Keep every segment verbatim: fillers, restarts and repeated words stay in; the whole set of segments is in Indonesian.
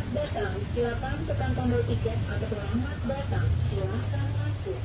datang, silakan tekan tombol tiket atau selamat datang, silakan masuk.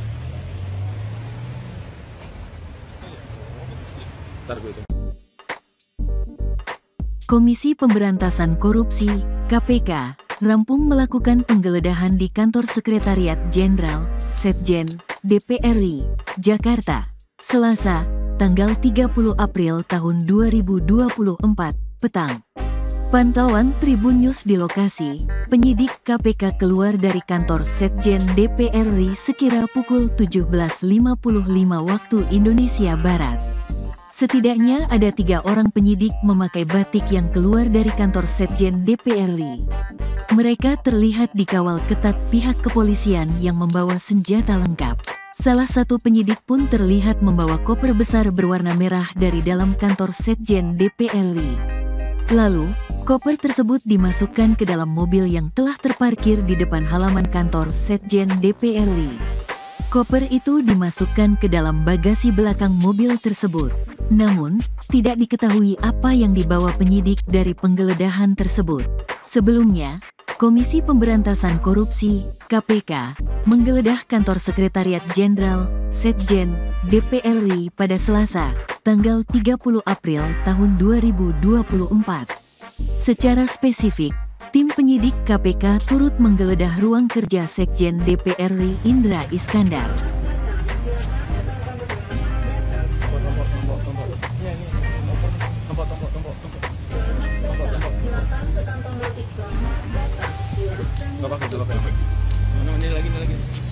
Komisi Pemberantasan Korupsi, K P K, rampung melakukan penggeledahan di kantor Sekretariat Jenderal, Setjen, D P R I, Jakarta, Selasa, tanggal tiga puluh April tahun dua ribu dua puluh empat, petang. Pantauan Tribun News di lokasi, penyidik K P K keluar dari kantor Setjen D P R I sekira pukul tujuh belas lima puluh lima waktu Indonesia Barat. Setidaknya ada tiga orang penyidik memakai batik yang keluar dari kantor Setjen D P R I. Mereka terlihat dikawal ketat pihak kepolisian yang membawa senjata lengkap. Salah satu penyidik pun terlihat membawa koper besar berwarna merah dari dalam kantor Setjen D P R I. Lalu, koper tersebut dimasukkan ke dalam mobil yang telah terparkir di depan halaman kantor Setjen D P R I. Koper itu dimasukkan ke dalam bagasi belakang mobil tersebut. Namun, tidak diketahui apa yang dibawa penyidik dari penggeledahan tersebut. Sebelumnya, Komisi Pemberantasan Korupsi, K P K, menggeledah kantor Sekretariat Jenderal, Setjen, D P R I pada Selasa, tanggal tiga puluh April tahun dua ribu dua puluh empat. Secara spesifik, tim penyidik K P K turut menggeledah ruang kerja Sekjen D P R I Indra Iskandar. Ini lagi, ini lagi.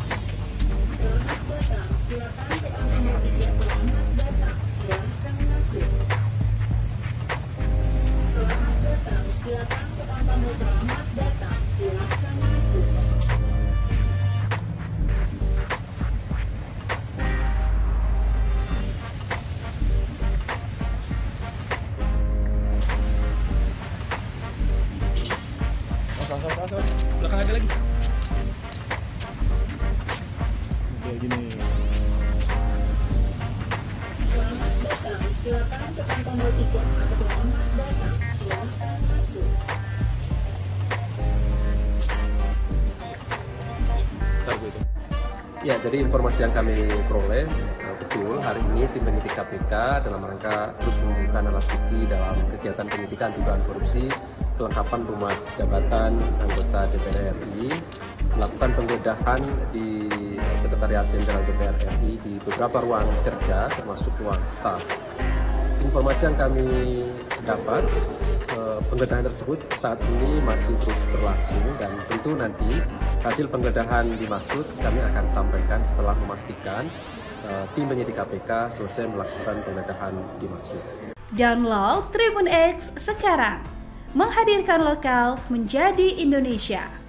Belakang ada lagi. Kayak gini. Selamat datang, silakan tekan tombol tiket atau selamat datang, silakan masuk. Ya, dari informasi yang kami peroleh, betul hari ini tim penyidik K P K dalam rangka terus mengumpulkan alat bukti dalam kegiatan penyidikan dugaan korupsi kelengkapan rumah jabatan anggota D P R R I, melakukan penggeledahan di Sekretariat Jenderal D P R R I di beberapa ruang kerja termasuk ruang staf. Informasi yang kami dapat, penggeledahan tersebut saat ini masih terus berlangsung dan tentu nanti hasil penggeledahan dimaksud kami akan sampaikan setelah memastikan tim penyidik K P K selesai melakukan penggeledahan dimaksud. Download Tribun X sekarang, menghadirkan lokal menjadi Indonesia.